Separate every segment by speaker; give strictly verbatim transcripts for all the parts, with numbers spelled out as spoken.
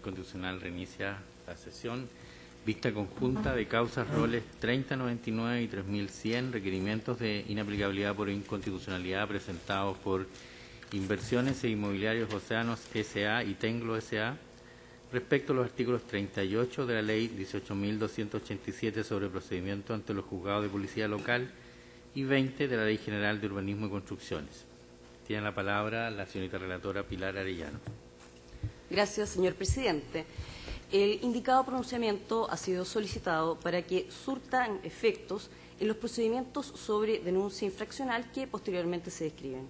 Speaker 1: Constitucional reinicia la sesión. Vista conjunta de causas, roles treinta noventa y nueve y tres mil cien, requerimientos de inaplicabilidad por inconstitucionalidad presentados por Inversiones e Inmobiliarios Océanos S A y Tenglo S A respecto a los artículos treinta y ocho de la Ley dieciocho mil doscientos ochenta y siete sobre procedimiento ante los juzgados de policía local y veinte de la Ley General de Urbanismo y Construcciones. Tiene la palabra la señorita relatora Pilar Arellano.
Speaker 2: Gracias, señor presidente. El indicado pronunciamiento ha sido solicitado para que surtan efectos en los procedimientos sobre denuncia infraccional que posteriormente se describen.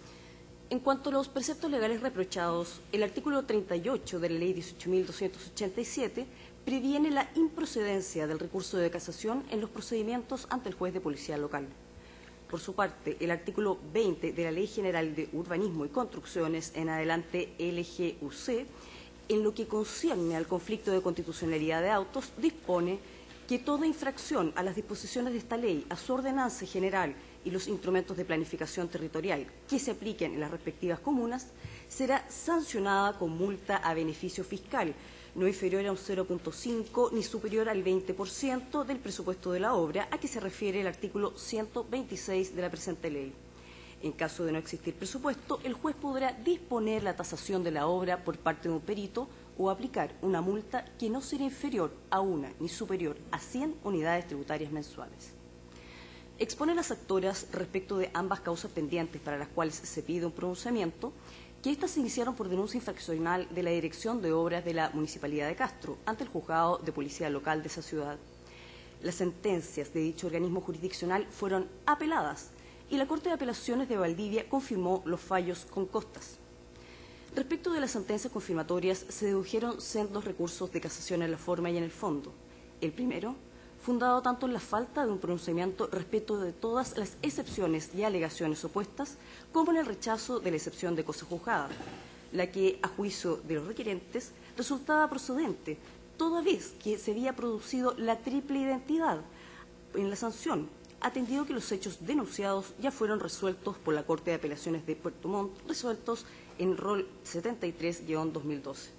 Speaker 2: En cuanto a los preceptos legales reprochados, el artículo treinta y ocho de la Ley dieciocho mil doscientos ochenta y siete previene la improcedencia del recurso de casación en los procedimientos ante el juez de policía local. Por su parte, el artículo veinte de la Ley General de Urbanismo y Construcciones, en adelante L G U C, en lo que concierne al conflicto de constitucionalidad de autos, dispone que toda infracción a las disposiciones de esta ley, a su ordenanza general y los instrumentos de planificación territorial que se apliquen en las respectivas comunas, será sancionada con multa a beneficio fiscal, no inferior a un cero punto cinco ni superior al veinte por ciento del presupuesto de la obra a que se refiere el artículo ciento veintiséis de la presente ley. En caso de no existir presupuesto, el juez podrá disponer la tasación de la obra por parte de un perito o aplicar una multa que no será inferior a una ni superior a cien unidades tributarias mensuales. Expone a las actoras respecto de ambas causas pendientes para las cuales se pide un pronunciamiento que éstas se iniciaron por denuncia infraccional de la Dirección de Obras de la Municipalidad de Castro ante el Juzgado de Policía Local de esa ciudad. Las sentencias de dicho organismo jurisdiccional fueron apeladas y la Corte de Apelaciones de Valdivia confirmó los fallos con costas. Respecto de las sentencias confirmatorias, se dedujeron sendos recursos de casación en la forma y en el fondo. El primero, fundado tanto en la falta de un pronunciamiento respecto de todas las excepciones y alegaciones opuestas, como en el rechazo de la excepción de cosa juzgada, la que, a juicio de los requerentes, resultaba procedente, toda vez que se había producido la triple identidad en la sanción, atendido que los hechos denunciados ya fueron resueltos por la Corte de Apelaciones de Puerto Montt, resueltos en rol setenta y tres guión dos mil doce.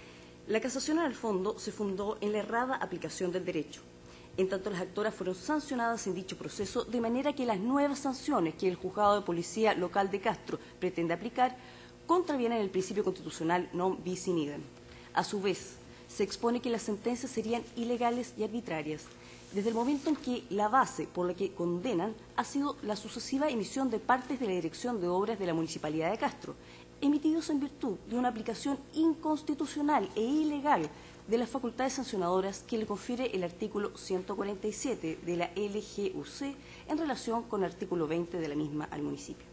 Speaker 2: La casación en el fondo se fundó en la errada aplicación del derecho, en tanto las actoras fueron sancionadas en dicho proceso, de manera que las nuevas sanciones que el Juzgado de Policía Local de Castro pretende aplicar contravienen el principio constitucional non bis in idem. A su vez, se expone que las sentencias serían ilegales y arbitrarias, desde el momento en que la base por la que condenan ha sido la sucesiva emisión de partes de la Dirección de Obras de la Municipalidad de Castro, emitidos en virtud de una aplicación inconstitucional e ilegal de las facultades sancionadoras que le confiere el artículo ciento cuarenta y siete de la L G U C en relación con el artículo veinte de la misma al municipio.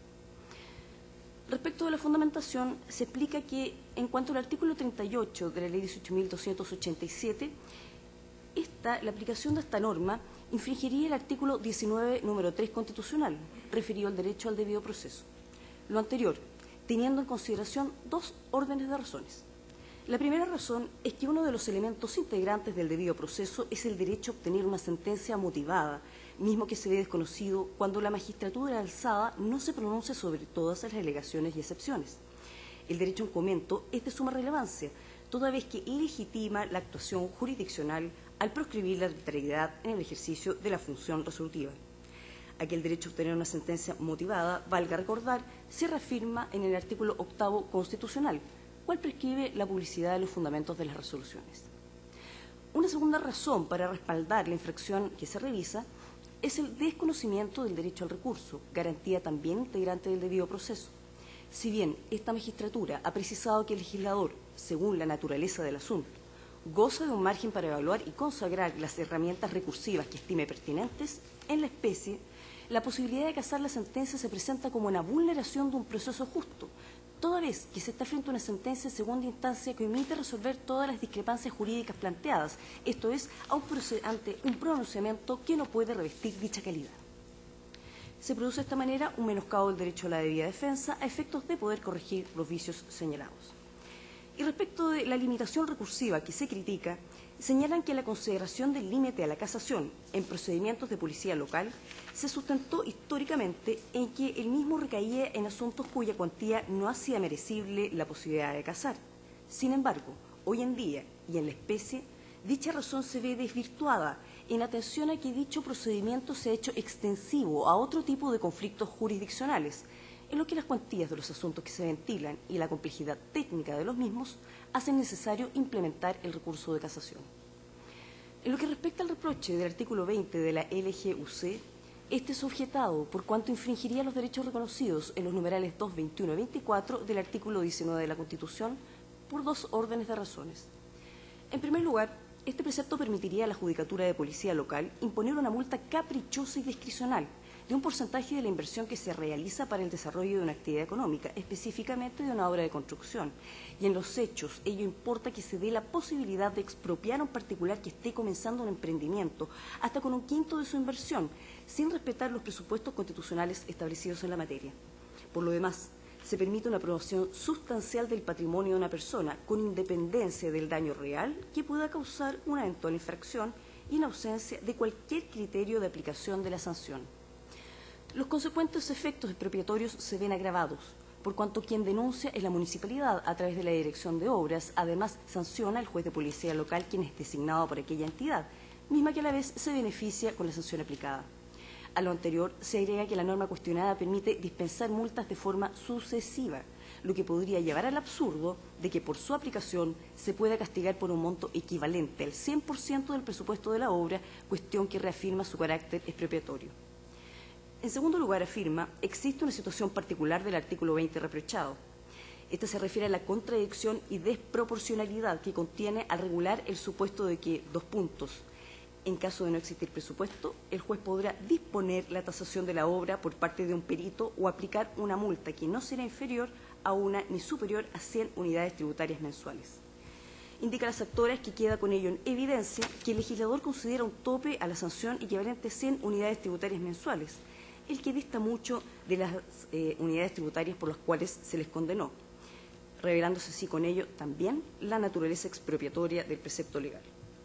Speaker 2: Respecto de la fundamentación, se explica que, en cuanto al artículo treinta y ocho de la Ley dieciocho mil doscientos ochenta y siete, esta, la aplicación de esta norma infringiría el artículo diecinueve, número tres constitucional, referido al derecho al debido proceso. Lo anterior, teniendo en consideración dos órdenes de razones. La primera razón es que uno de los elementos integrantes del debido proceso es el derecho a obtener una sentencia motivada, mismo que se ve desconocido cuando la magistratura alzada no se pronuncia sobre todas las alegaciones y excepciones. El derecho en comento es de suma relevancia, toda vez que legitima la actuación jurisdiccional al proscribir la arbitrariedad en el ejercicio de la función resolutiva. Aquel derecho a obtener una sentencia motivada, valga recordar, se reafirma en el artículo octavo constitucional, cual prescribe la publicidad de los fundamentos de las resoluciones. Una segunda razón para respaldar la infracción que se revisa es el desconocimiento del derecho al recurso, garantía también integrante del debido proceso. Si bien esta magistratura ha precisado que el legislador, según la naturaleza del asunto, goza de un margen para evaluar y consagrar las herramientas recursivas que estime pertinentes, en la especie, la posibilidad de casar la sentencia se presenta como una vulneración de un proceso justo, toda vez que se está frente a una sentencia de segunda instancia que omite resolver todas las discrepancias jurídicas planteadas, esto es, a un ante un pronunciamiento que no puede revestir dicha calidad. Se produce de esta manera un menoscabo del derecho a la debida defensa a efectos de poder corregir los vicios señalados. Y respecto de la limitación recursiva que se critica, señalan que la consideración del límite a la casación en procedimientos de policía local se sustentó históricamente en que el mismo recaía en asuntos cuya cuantía no hacía merecible la posibilidad de casar. Sin embargo, Hoy en día, y en la especie, dicha razón se ve desvirtuada en atención a que dicho procedimiento se ha hecho extensivo a otro tipo de conflictos jurisdiccionales, en lo que las cuantías de los asuntos que se ventilan y la complejidad técnica de los mismos hacen necesario implementar el recurso de casación. En lo que respecta al reproche del artículo veinte de la L G U C, este es objetado por cuanto infringiría los derechos reconocidos en los numerales dos, veintiuno y veinticuatro del artículo diecinueve de la Constitución por dos órdenes de razones. En primer lugar, este precepto permitiría a la Judicatura de Policía Local imponer una multa caprichosa y discrecional de un porcentaje de la inversión que se realiza para el desarrollo de una actividad económica, específicamente de una obra de construcción. Y en los hechos, ello importa que se dé la posibilidad de expropiar a un particular que esté comenzando un emprendimiento, hasta con un quinto de su inversión, sin respetar los presupuestos constitucionales establecidos en la materia. Por lo demás, se permite una aprobación sustancial del patrimonio de una persona, con independencia del daño real que pueda causar una eventual infracción y en ausencia de cualquier criterio de aplicación de la sanción. Los consecuentes efectos expropiatorios se ven agravados, por cuanto quien denuncia es la municipalidad a través de la Dirección de Obras. Además, sanciona al juez de policía local, quien es designado por aquella entidad, misma que a la vez se beneficia con la sanción aplicada. A lo anterior se agrega que la norma cuestionada permite dispensar multas de forma sucesiva, lo que podría llevar al absurdo de que por su aplicación se pueda castigar por un monto equivalente al cien por ciento del presupuesto de la obra, cuestión que reafirma su carácter expropiatorio. En segundo lugar, afirma, existe una situación particular del artículo veinte reprochado. Esta se refiere a la contradicción y desproporcionalidad que contiene al regular el supuesto de que, dos puntos, en caso de no existir presupuesto, el juez podrá disponer la tasación de la obra por parte de un perito o aplicar una multa que no será inferior a una ni superior a cien unidades tributarias mensuales. Indica a las actoras que queda con ello en evidencia que el legislador considera un tope a la sanción equivalente a cien unidades tributarias mensuales, el que dista mucho de las eh, unidades tributarias por las cuales se les condenó, revelándose así con ello también la naturaleza expropiatoria del precepto legal.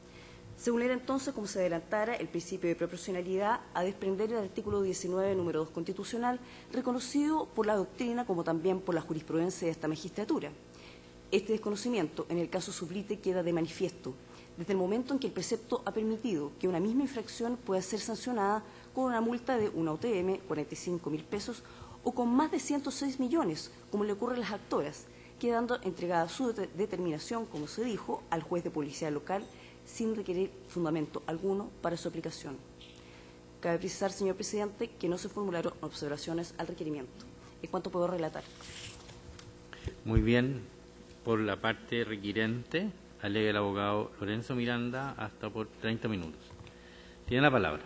Speaker 2: Se vulnera entonces, como se adelantara, el principio de proporcionalidad a desprender el artículo diecinueve, número dos constitucional, reconocido por la doctrina como también por la jurisprudencia de esta magistratura. Este desconocimiento, en el caso Sublite, queda de manifiesto desde el momento en que el precepto ha permitido que una misma infracción pueda ser sancionada con una multa de una U T M, cuarenta y cinco mil pesos, o con más de ciento seis millones, como le ocurre a las actoras, quedando entregada su de determinación, como se dijo, al juez de policía local, sin requerir fundamento alguno para su aplicación. Cabe precisar, señor presidente, que no se formularon observaciones al requerimiento. ¿En cuánto puedo relatar?
Speaker 1: Muy bien. Por la parte requirente, alega el abogado Lorenzo Miranda, hasta por treinta minutos. Tiene la palabra.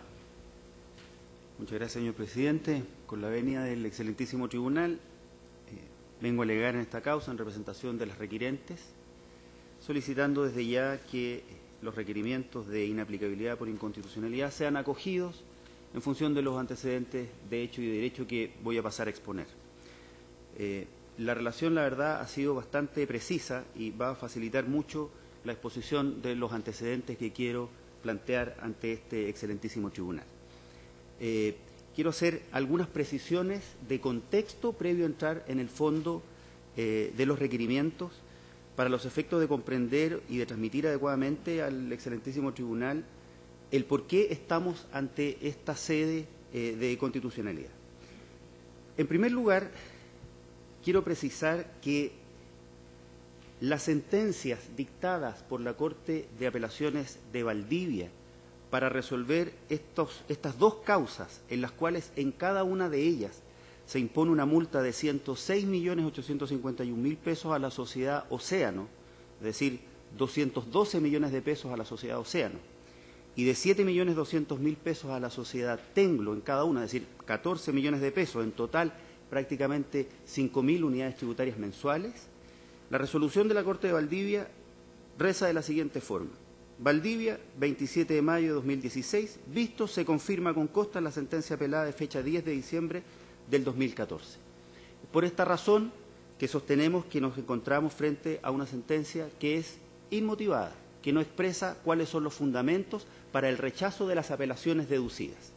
Speaker 3: Muchas gracias, señor presidente. Con la venia del excelentísimo tribunal, eh, vengo a alegar en esta causa en representación de las requirentes, solicitando desde ya que los requerimientos de inaplicabilidad por inconstitucionalidad sean acogidos en función de los antecedentes de hecho y de derecho que voy a pasar a exponer. Eh, la relación, la verdad, ha sido bastante precisa y va a facilitar mucho la exposición de los antecedentes que quiero plantear ante este excelentísimo tribunal. Eh, quiero hacer algunas precisiones de contexto previo a entrar en el fondo eh, de los requerimientos para los efectos de comprender y de transmitir adecuadamente al excelentísimo tribunal el por qué estamos ante esta sede eh, de constitucionalidad. En primer lugar, quiero precisar que las sentencias dictadas por la Corte de Apelaciones de Valdivia para resolver estos, estas dos causas, en las cuales en cada una de ellas se impone una multa de ciento seis millones ochocientos cincuenta y un mil pesos a la sociedad Océano, es decir, doscientos doce millones de pesos a la sociedad Océano, y de siete millones doscientos mil pesos a la sociedad Tenglo en cada una, es decir, catorce millones de pesos, en total prácticamente cinco mil unidades tributarias mensuales. La resolución de la Corte de Valdivia reza de la siguiente forma. Valdivia, veintisiete de mayo de dos mil dieciséis, visto, se confirma con costa la sentencia apelada de fecha diez de diciembre del dos mil catorce. Por esta razón que sostenemos que nos encontramos frente a una sentencia que es inmotivada, que no expresa cuáles son los fundamentos para el rechazo de las apelaciones deducidas.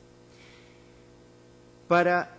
Speaker 3: Para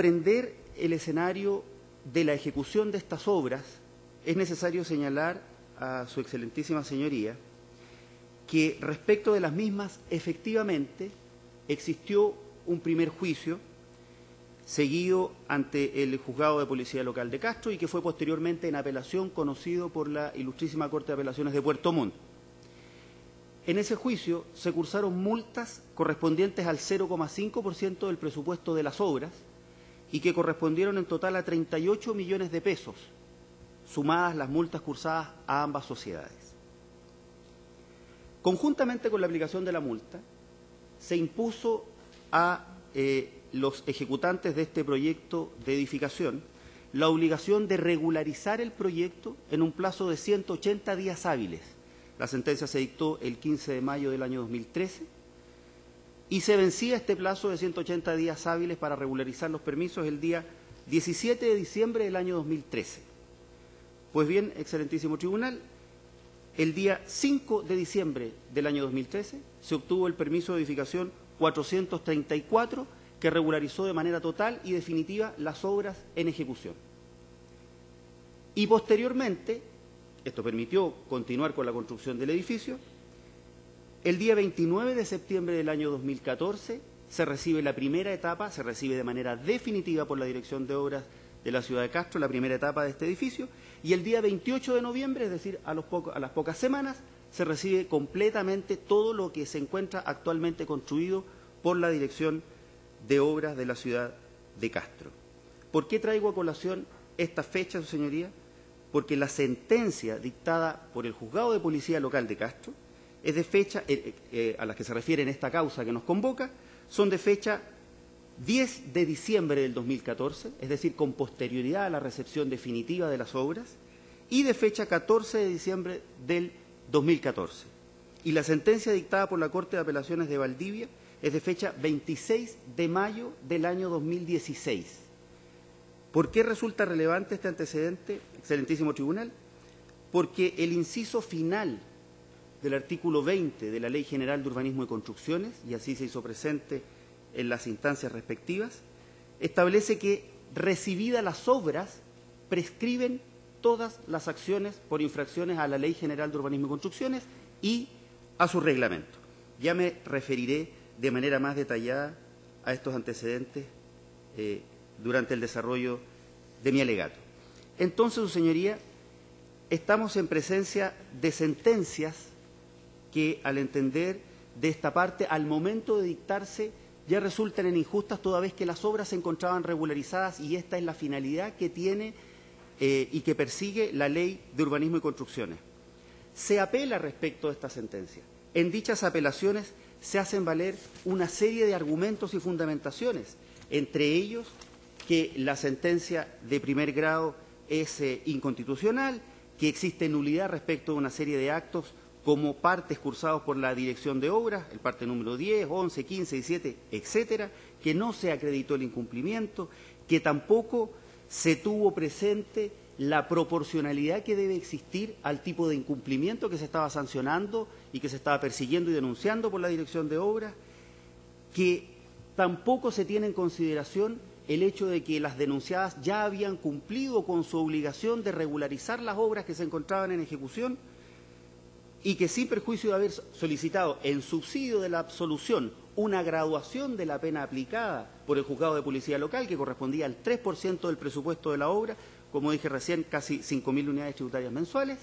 Speaker 3: comprender el escenario de la ejecución de estas obras, es necesario señalar a su excelentísima señoría que respecto de las mismas, efectivamente, existió un primer juicio seguido ante el Juzgado de Policía Local de Castro y que fue posteriormente en apelación conocido por la Ilustrísima Corte de Apelaciones de Puerto Montt. En ese juicio se cursaron multas correspondientes al cero coma cinco por ciento del presupuesto de las obras y que correspondieron en total a treinta y ocho millones de pesos, sumadas las multas cursadas a ambas sociedades. Conjuntamente con la aplicación de la multa, se impuso a eh, los ejecutantes de este proyecto de edificación la obligación de regularizar el proyecto en un plazo de ciento ochenta días hábiles. La sentencia se dictó el quince de mayo del año dos mil trece y se vencía este plazo de ciento ochenta días hábiles para regularizar los permisos el día diecisiete de diciembre del año dos mil trece. Pues bien, excelentísimo tribunal, el día cinco de diciembre del año dos mil trece se obtuvo el permiso de edificación cuatrocientos treinta y cuatro que regularizó de manera total y definitiva las obras en ejecución. Y posteriormente, esto permitió continuar con la construcción del edificio, el día veintinueve de septiembre del año dos mil catorce se recibe la primera etapa, se recibe de manera definitiva por la Dirección de Obras de la Ciudad de Castro la primera etapa de este edificio, y el día veintiocho de noviembre, es decir, a, los poco, a las pocas semanas, se recibe completamente todo lo que se encuentra actualmente construido por la Dirección de Obras de la Ciudad de Castro. ¿Por qué traigo a colación esta fecha, su señoría? Porque la sentencia dictada por el Juzgado de Policía Local de Castro es de fecha, eh, eh, a las que se refiere en esta causa que nos convoca, son de fecha diez de diciembre del dos mil catorce, es decir, con posterioridad a la recepción definitiva de las obras, y de fecha catorce de diciembre del dos mil catorce. Y la sentencia dictada por la Corte de Apelaciones de Valdivia es de fecha veintiséis de mayo del año dos mil dieciséis. ¿Por qué resulta relevante este antecedente, excelentísimo tribunal? Porque el inciso final del artículo veinte de la Ley General de Urbanismo y Construcciones, y así se hizo presente en las instancias respectivas, establece que, recibidas las obras, prescriben todas las acciones por infracciones a la Ley General de Urbanismo y Construcciones y a su reglamento. Ya me referiré de manera más detallada a estos antecedentes eh, durante el desarrollo de mi alegato. Entonces, su señoría, estamos en presencia de sentencias que, al entender de esta parte, al momento de dictarse, ya resultan en injustas toda vez que las obras se encontraban regularizadas, y esta es la finalidad que tiene eh, y que persigue la Ley de Urbanismo y Construcciones. Se apela respecto a esta sentencia. En dichas apelaciones se hacen valer una serie de argumentos y fundamentaciones, entre ellos que la sentencia de primer grado es eh, inconstitucional, que existe nulidad respecto de una serie de actos como partes cursados por la Dirección de Obras, el parte número diez, once, quince, diecisiete, etcétera, que no se acreditó el incumplimiento, que tampoco se tuvo presente la proporcionalidad que debe existir al tipo de incumplimiento que se estaba sancionando y que se estaba persiguiendo y denunciando por la Dirección de Obras, que tampoco se tiene en consideración el hecho de que las denunciadas ya habían cumplido con su obligación de regularizar las obras que se encontraban en ejecución, y que, sin perjuicio de haber solicitado en subsidio de la absolución una graduación de la pena aplicada por el Juzgado de Policía Local, que correspondía al tres por ciento del presupuesto de la obra, como dije recién, casi cinco mil unidades tributarias mensuales,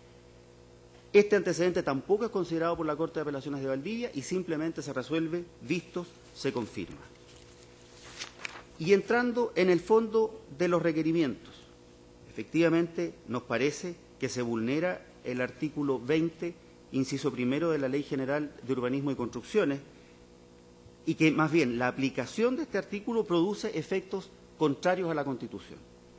Speaker 3: este antecedente tampoco es considerado por la Corte de Apelaciones de Valdivia y simplemente se resuelve, vistos, se confirma. Y entrando en el fondo de los requerimientos, efectivamente nos parece que se vulnera el artículo veinte, inciso primero de la Ley General de Urbanismo y Construcciones, y que más bien la aplicación de este artículo produce efectos contrarios a la Constitución.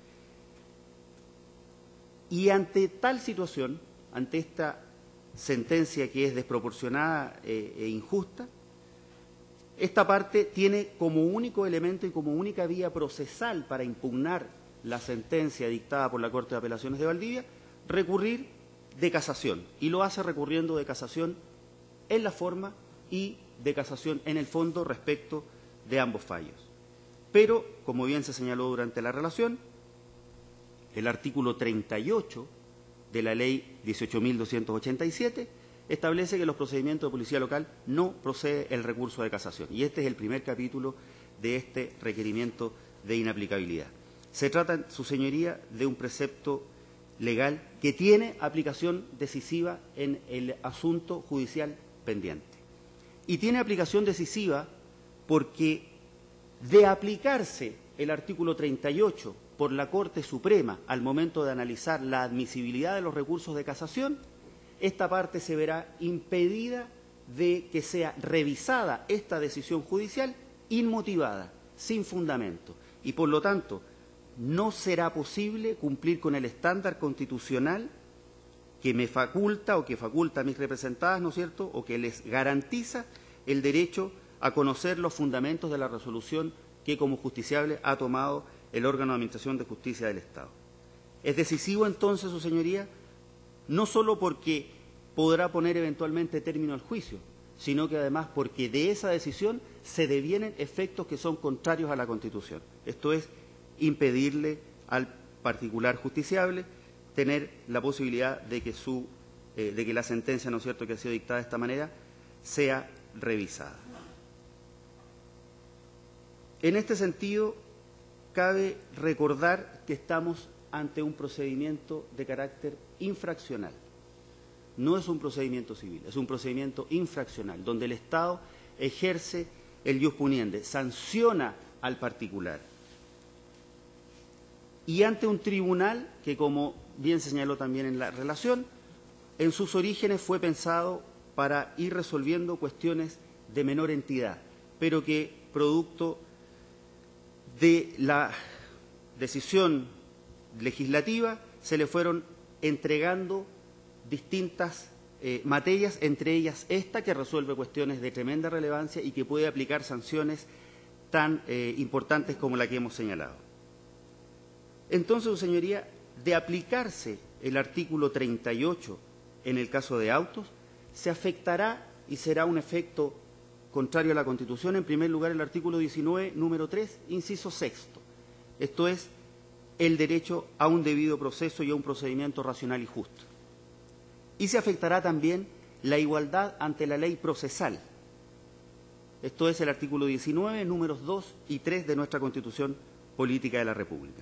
Speaker 3: Y ante tal situación, ante esta sentencia que es desproporcionada eh, e injusta, esta parte tiene como único elemento y como única vía procesal para impugnar la sentencia dictada por la Corte de Apelaciones de Valdivia, recurrir de casación, y lo hace recurriendo de casación en la forma y de casación en el fondo respecto de ambos fallos. Pero, como bien se señaló durante la relación, el artículo treinta y ocho de la Ley dieciocho mil doscientos ochenta y siete, establece que los procedimientos de policía local no procede el recurso de casación. Y este es el primer capítulo de este requerimiento de inaplicabilidad. Se trata, su señoría, de un precepto legal que tiene aplicación decisiva en el asunto judicial pendiente. Y tiene aplicación decisiva porque de aplicarse el artículo treinta y ocho por la Corte Suprema al momento de analizar la admisibilidad de los recursos de casación, esta parte se verá impedida de que sea revisada esta decisión judicial inmotivada, sin fundamento, y por lo tanto no será posible cumplir con el estándar constitucional que me faculta o que faculta a mis representadas, ¿no es cierto?, o que les garantiza el derecho a conocer los fundamentos de la resolución que como justiciable ha tomado el órgano de administración de justicia del Estado. Es decisivo entonces, su señoría, no solo porque podrá poner eventualmente término al juicio, sino que además porque de esa decisión se devienen efectos que son contrarios a la Constitución. Esto es, impedirle al particular justiciable tener la posibilidad de que, su, eh, de que la sentencia, ¿no es cierto?, que ha sido dictada de esta manera, sea revisada. En este sentido, cabe recordar que estamos ante un procedimiento de carácter infraccional. No es un procedimiento civil, es un procedimiento infraccional, donde el Estado ejerce el ius puniendi, sanciona al particular. Y ante un tribunal que, como bien se señaló también en la relación, en sus orígenes fue pensado para ir resolviendo cuestiones de menor entidad, pero que, producto de la decisión legislativa, se le fueron entregando distintas eh, materias, entre ellas esta, que resuelve cuestiones de tremenda relevancia y que puede aplicar sanciones tan eh, importantes como la que hemos señalado. Entonces, su señoría, de aplicarse el artículo treinta y ocho en el caso de autos, se afectará y será un efecto contrario a la Constitución, en primer lugar, el artículo diecinueve, número tres, inciso sexto. Esto es, el derecho a un debido proceso y a un procedimiento racional y justo. Y se afectará también la igualdad ante la ley procesal. Esto es el artículo diecinueve, números dos y tres de nuestra Constitución Política de la República.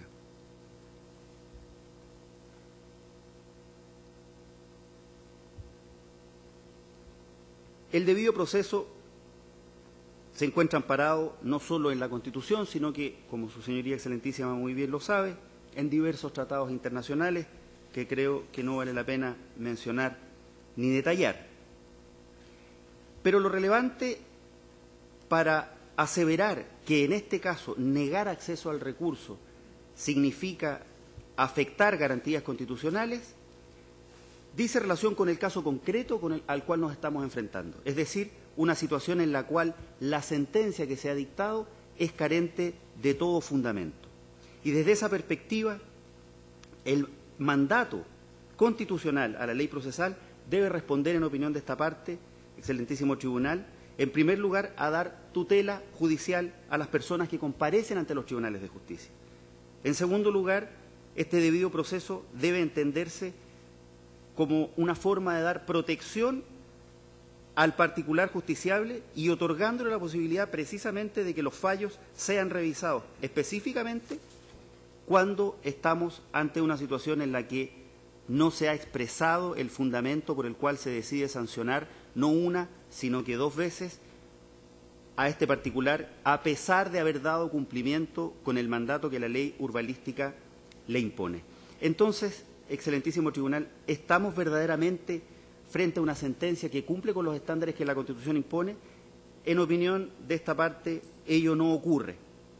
Speaker 3: El debido proceso se encuentra amparado no solo en la Constitución, sino que, como su señoría excelentísima muy bien lo sabe, en diversos tratados internacionales que creo que no vale la pena mencionar ni detallar. Pero lo relevante para aseverar que en este caso negar acceso al recurso significa afectar garantías constitucionales, dice relación con el caso concreto con el, al cual nos estamos enfrentando, es decir, una situación en la cual la sentencia que se ha dictado es carente de todo fundamento. Y desde esa perspectiva, el mandato constitucional a la ley procesal debe responder, en opinión de esta parte, excelentísimo tribunal, en primer lugar, a dar tutela judicial a las personas que comparecen ante los tribunales de justicia. En segundo lugar, este debido proceso debe entenderse como una forma de dar protección al particular justiciable y otorgándole la posibilidad precisamente de que los fallos sean revisados específicamente cuando estamos ante una situación en la que no se ha expresado el fundamento por el cual se decide sancionar no una, sino que dos veces a este particular, a pesar de haber dado cumplimiento con el mandato que la ley urbanística le impone. Entonces, excelentísimo tribunal, ¿estamos verdaderamente frente a una sentencia que cumple con los estándares que la Constitución impone? En opinión de esta parte, ello no ocurre.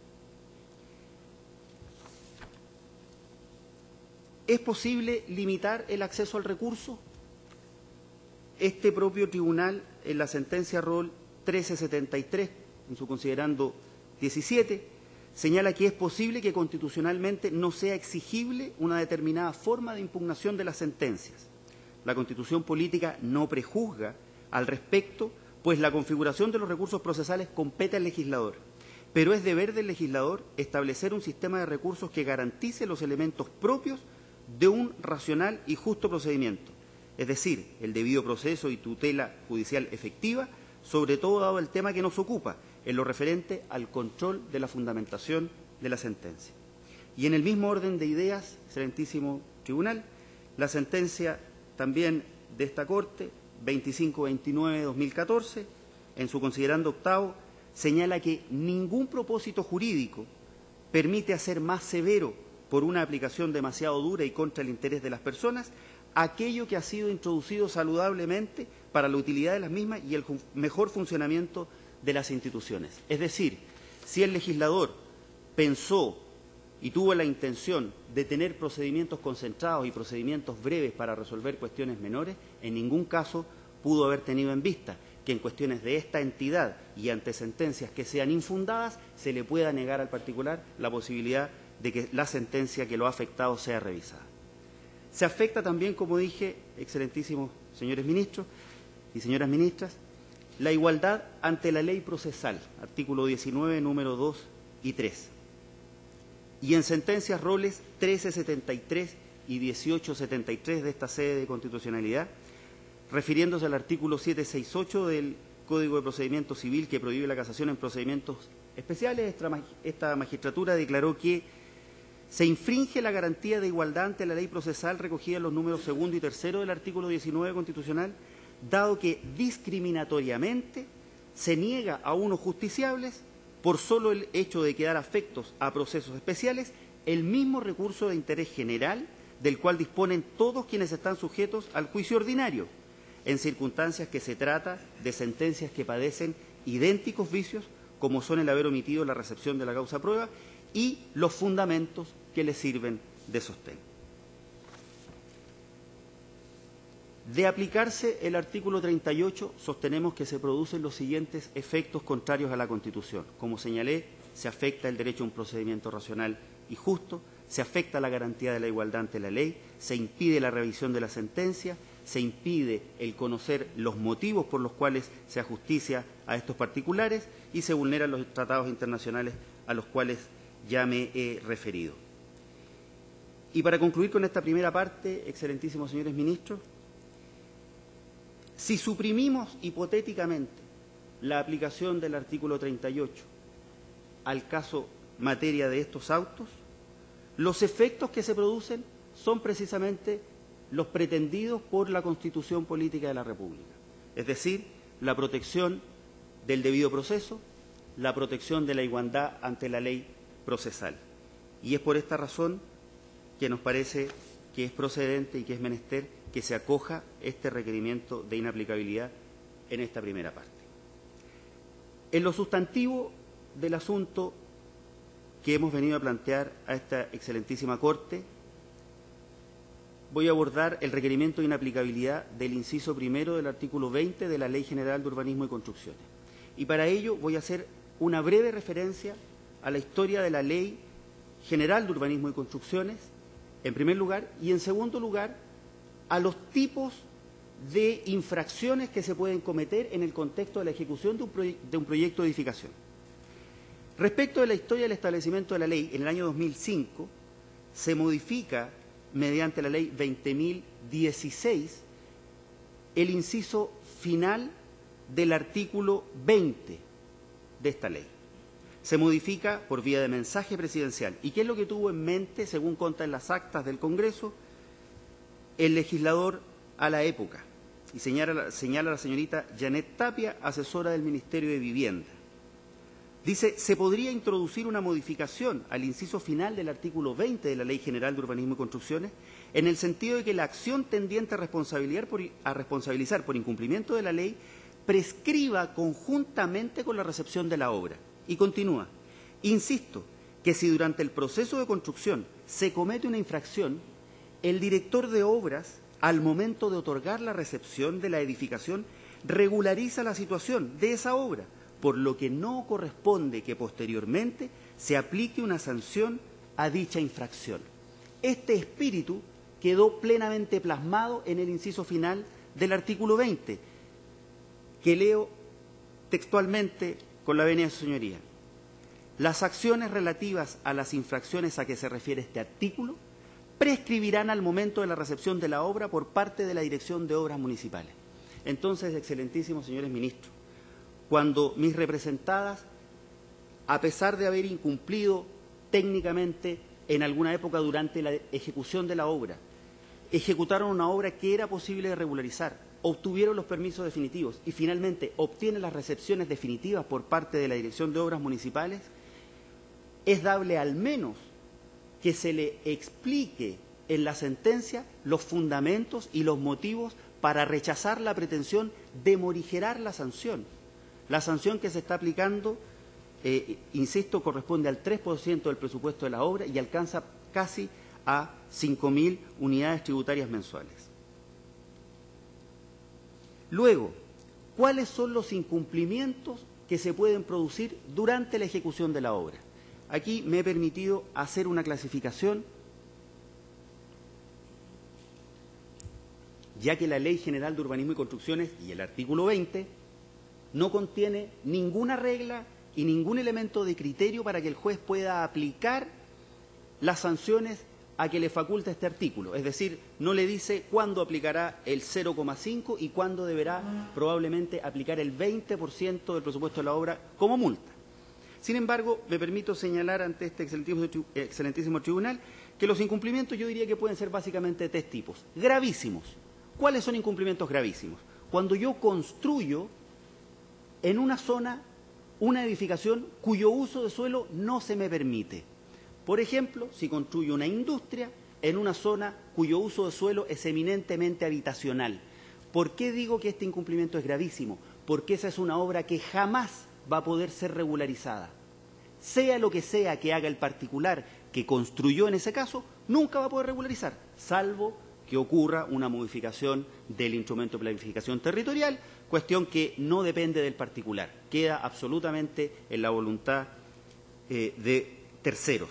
Speaker 3: ¿Es posible limitar el acceso al recurso? Este propio tribunal, en la sentencia Rol trece setenta y tres, en su considerando diecisiete, señala que es posible que constitucionalmente no sea exigible una determinada forma de impugnación de las sentencias. La Constitución Política no prejuzga al respecto, pues la configuración de los recursos procesales compete al legislador, pero es deber del legislador establecer un sistema de recursos que garantice los elementos propios de un racional y justo procedimiento, es decir, el debido proceso y tutela judicial efectiva, sobre todo dado el tema que nos ocupa, en lo referente al control de la fundamentación de la sentencia. Y en el mismo orden de ideas, excelentísimo tribunal, la sentencia también de esta Corte, veinticinco veintinueve de dos mil catorce, en su considerando octavo, señala que ningún propósito jurídico permite hacer más severo por una aplicación demasiado dura y contra el interés de las personas aquello que ha sido introducido saludablemente para la utilidad de las mismas y el mejor funcionamiento de las instituciones. Es decir, si el legislador pensó y tuvo la intención de tener procedimientos concentrados y procedimientos breves para resolver cuestiones menores, en ningún caso pudo haber tenido en vista que en cuestiones de esta entidad y ante sentencias que sean infundadas se le pueda negar al particular la posibilidad de que la sentencia que lo ha afectado sea revisada. Se afecta también, como dije, excelentísimos señores ministros y señoras ministras, la igualdad ante la ley procesal, artículo diecinueve, número dos y tres. Y en sentencias roles trece setenta y tres y dieciocho setenta y tres de esta sede de constitucionalidad, refiriéndose al artículo setecientos sesenta y ocho del Código de Procedimiento Civil que prohíbe la casación en procedimientos especiales, esta magistratura declaró que se infringe la garantía de igualdad ante la ley procesal recogida en los números segundo y tercero del artículo diecinueve constitucional, dado que discriminatoriamente se niega a unos justiciables, por solo el hecho de quedar afectos a procesos especiales, el mismo recurso de interés general del cual disponen todos quienes están sujetos al juicio ordinario, en circunstancias que se trata de sentencias que padecen idénticos vicios, como son el haber omitido la recepción de la causa prueba y los fundamentos que le sirven de sostén. De aplicarse el artículo treinta y ocho, sostenemos que se producen los siguientes efectos contrarios a la Constitución. Como señalé, se afecta el derecho a un procedimiento racional y justo, se afecta la garantía de la igualdad ante la ley, se impide la revisión de la sentencia, se impide el conocer los motivos por los cuales se ajusticia a estos particulares y se vulneran los tratados internacionales a los cuales ya me he referido. Y para concluir con esta primera parte, excelentísimos señores ministros, si suprimimos hipotéticamente la aplicación del artículo treinta y ocho al caso materia de estos autos, los efectos que se producen son precisamente los pretendidos por la Constitución Política de la República, es decir, la protección del debido proceso, la protección de la igualdad ante la ley procesal. Y es por esta razón que nos parece que es procedente y que es menester que se acoja este requerimiento de inaplicabilidad en esta primera parte. En lo sustantivo del asunto que hemos venido a plantear a esta excelentísima Corte, voy a abordar el requerimiento de inaplicabilidad del inciso primero del artículo veinte de la Ley General de Urbanismo y Construcciones. Y para ello voy a hacer una breve referencia a la historia de la Ley General de Urbanismo y Construcciones, en primer lugar, y en segundo lugar, a los tipos de infracciones que se pueden cometer en el contexto de la ejecución de un, de un proyecto de edificación. Respecto de la historia del establecimiento de la ley, en el año dos mil cinco se modifica mediante la ley veinte mil dieciséis el inciso final del artículo veinte de esta ley. Se modifica por vía de mensaje presidencial. ¿Y qué es lo que tuvo en mente, según consta en las actas del Congreso, el legislador a la época? Y señala, señala la señorita Janet Tapia, asesora del Ministerio de Vivienda. Dice, se podría introducir una modificación al inciso final del artículo veinte de la Ley General de Urbanismo y Construcciones en el sentido de que la acción tendiente a, responsabilizar por, a responsabilizar por incumplimiento de la ley prescriba conjuntamente con la recepción de la obra. Y continúa, insisto, que si durante el proceso de construcción se comete una infracción, el director de obras, al momento de otorgar la recepción de la edificación, regulariza la situación de esa obra, por lo que no corresponde que posteriormente se aplique una sanción a dicha infracción. Este espíritu quedó plenamente plasmado en el inciso final del artículo veinte, que leo textualmente con la venia de su señoría. Las acciones relativas a las infracciones a que se refiere este artículo prescribirán al momento de la recepción de la obra por parte de la Dirección de Obras Municipales. Entonces, excelentísimos señores ministros, cuando mis representadas, a pesar de haber incumplido técnicamente en alguna época durante la ejecución de la obra, ejecutaron una obra que era posible de regularizar, obtuvieron los permisos definitivos y finalmente obtienen las recepciones definitivas por parte de la Dirección de Obras Municipales, es dable al menos que se le explique en la sentencia los fundamentos y los motivos para rechazar la pretensión de morigerar la sanción. La sanción que se está aplicando, eh, insisto, corresponde al tres por ciento del presupuesto de la obra y alcanza casi a cinco mil unidades tributarias mensuales. Luego, ¿cuáles son los incumplimientos que se pueden producir durante la ejecución de la obra? Aquí me he permitido hacer una clasificación, ya que la Ley General de Urbanismo y Construcciones y el artículo veinte no contiene ninguna regla y ningún elemento de criterio para que el juez pueda aplicar las sanciones a que le faculta este artículo. Es decir, no le dice cuándo aplicará el cero coma cinco y cuándo deberá probablemente aplicar el veinte por ciento del presupuesto de la obra como multa. Sin embargo, me permito señalar ante este excelentísimo, excelentísimo tribunal que los incumplimientos yo diría que pueden ser básicamente de tres tipos. Gravísimos. ¿Cuáles son incumplimientos gravísimos? Cuando yo construyo en una zona una edificación cuyo uso de suelo no se me permite. Por ejemplo, si construyo una industria en una zona cuyo uso de suelo es eminentemente habitacional. ¿Por qué digo que este incumplimiento es gravísimo? Porque esa es una obra que jamás va a poder ser regularizada. Sea lo que sea que haga el particular que construyó en ese caso, nunca va a poder regularizar, salvo que ocurra una modificación del instrumento de planificación territorial, cuestión que no depende del particular, queda absolutamente en la voluntad eh, de terceros.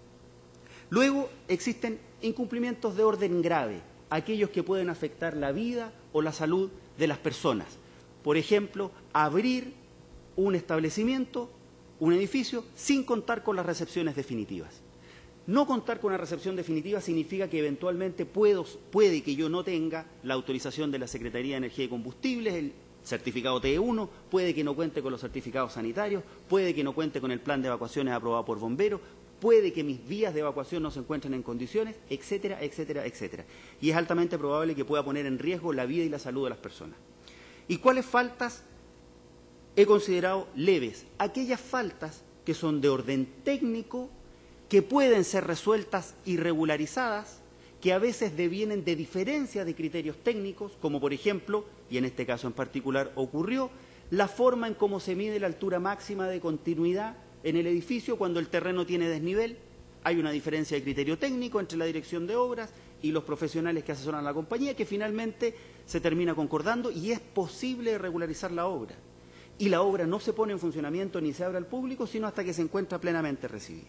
Speaker 3: Luego existen incumplimientos de orden grave, aquellos que pueden afectar la vida o la salud de las personas. Por ejemplo, abrir un establecimiento, un edificio, sin contar con las recepciones definitivas. No contar con una recepción definitiva significa que eventualmente puedo, puede que yo no tenga la autorización de la Secretaría de Energía y Combustibles, el certificado T E uno, puede que no cuente con los certificados sanitarios, puede que no cuente con el plan de evacuaciones aprobado por bomberos, puede que mis vías de evacuación no se encuentren en condiciones, etcétera, etcétera, etcétera. Y es altamente probable que pueda poner en riesgo la vida y la salud de las personas. ¿Y cuáles faltas he considerado leves? Aquellas faltas que son de orden técnico, que pueden ser resueltas y regularizadas, que a veces devienen de diferencia de criterios técnicos, como por ejemplo, y en este caso en particular ocurrió, la forma en cómo se mide la altura máxima de continuidad en el edificio cuando el terreno tiene desnivel. Hay una diferencia de criterio técnico entre la dirección de obras y los profesionales que asesoran a la compañía, que finalmente se termina concordando y es posible regularizar la obra. Y la obra no se pone en funcionamiento ni se abre al público, sino hasta que se encuentra plenamente recibida.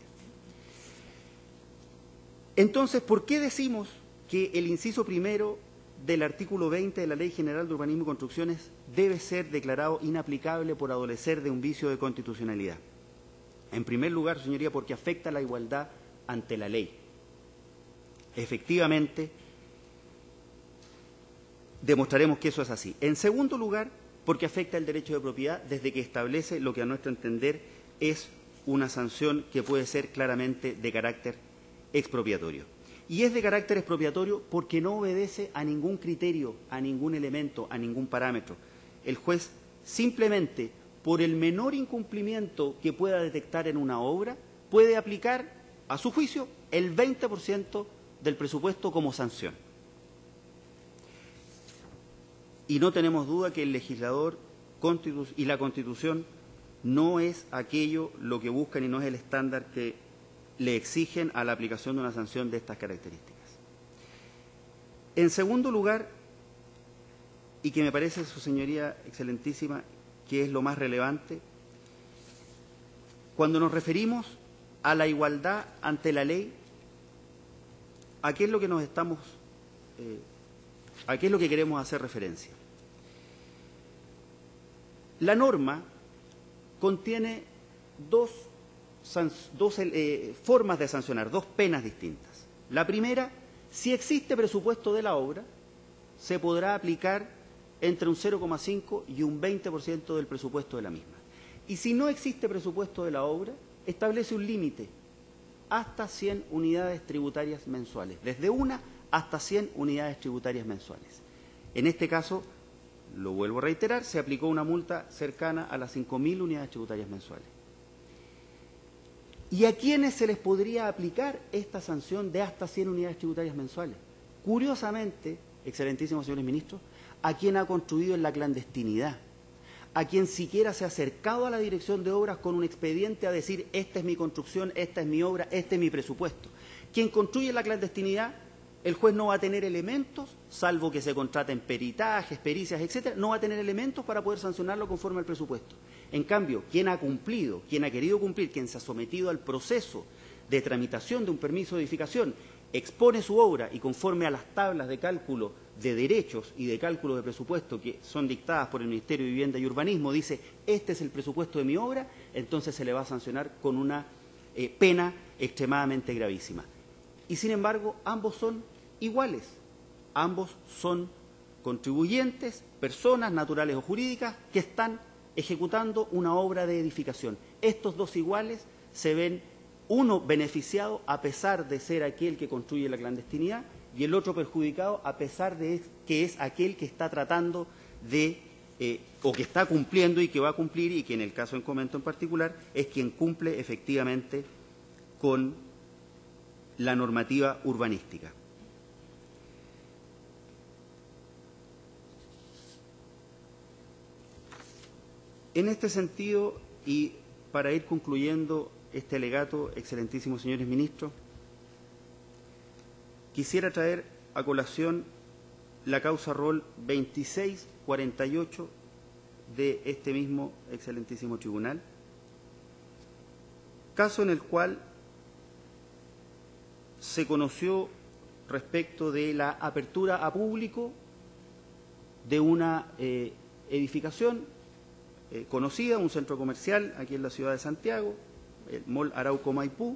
Speaker 3: Entonces, ¿por qué decimos que el inciso primero del artículo veinte de la Ley General de Urbanismo y Construcciones debe ser declarado inaplicable por adolecer de un vicio de constitucionalidad? En primer lugar, señoría, porque afecta la igualdad ante la ley. Efectivamente, demostraremos que eso es así. En segundo lugar, porque afecta el derecho de propiedad desde que establece lo que a nuestro entender es una sanción que puede ser claramente de carácter expropiatorio. Y es de carácter expropiatorio porque no obedece a ningún criterio, a ningún elemento, a ningún parámetro. El juez simplemente, por el menor incumplimiento que pueda detectar en una obra, puede aplicar, a su juicio, el veinte por ciento del presupuesto como sanción. Y no tenemos duda que el legislador y la Constitución no es aquello lo que buscan y no es el estándar que le exigen a la aplicación de una sanción de estas características. En segundo lugar, y que me parece, su señoría excelentísima, que es lo más relevante, cuando nos referimos a la igualdad ante la ley, ¿a qué es lo que nos estamos, eh, a qué es lo que queremos hacer referencia? La norma contiene dos, dos eh, formas de sancionar, dos penas distintas. La primera, si existe presupuesto de la obra, se podrá aplicar entre un cero coma cinco y un veinte por ciento del presupuesto de la misma. Y si no existe presupuesto de la obra, establece un límite hasta cien unidades tributarias mensuales, desde una hasta cien unidades tributarias mensuales. En este caso, lo vuelvo a reiterar, se aplicó una multa cercana a las cinco mil unidades tributarias mensuales. ¿Y a quiénes se les podría aplicar esta sanción de hasta cien unidades tributarias mensuales? Curiosamente, excelentísimos señores ministros, a quien ha construido en la clandestinidad, a quien siquiera se ha acercado a la dirección de obras con un expediente a decir esta es mi construcción, esta es mi obra, este es mi presupuesto. Quien construye en la clandestinidad, el juez no va a tener elementos, salvo que se contraten peritajes, pericias, etcétera, no va a tener elementos para poder sancionarlo conforme al presupuesto. En cambio, quien ha cumplido, quien ha querido cumplir, quien se ha sometido al proceso de tramitación de un permiso de edificación, expone su obra y conforme a las tablas de cálculo de derechos y de cálculo de presupuesto que son dictadas por el Ministerio de Vivienda y Urbanismo, dice, este es el presupuesto de mi obra, entonces se le va a sancionar con una eh, pena extremadamente gravísima. Y sin embargo, ambos son iguales, ambos son contribuyentes, personas naturales o jurídicas que están ejecutando una obra de edificación. Estos dos iguales se ven uno beneficiado a pesar de ser aquel que construye la clandestinidad y el otro perjudicado a pesar de que es aquel que está tratando de, eh, o que está cumpliendo y que va a cumplir y que en el caso en comento en particular es quien cumple efectivamente con la normativa urbanística. En este sentido, y para ir concluyendo este alegato, excelentísimos señores ministros, quisiera traer a colación la causa rol veintiséis cuarenta y ocho de este mismo excelentísimo tribunal, caso en el cual se conoció respecto de la apertura a público de una eh, edificación eh, conocida, un centro comercial aquí en la ciudad de Santiago, el Mall Arauco Maipú,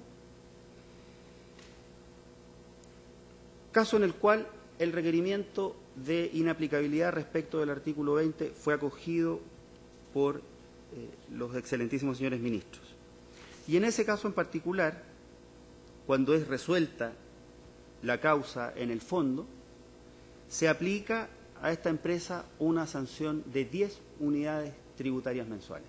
Speaker 3: caso en el cual el requerimiento de inaplicabilidad respecto del artículo veinte fue acogido por eh, los excelentísimos señores ministros. Y en ese caso en particular, cuando es resuelta la causa en el fondo, se aplica a esta empresa una sanción de diez unidades tributarias mensuales.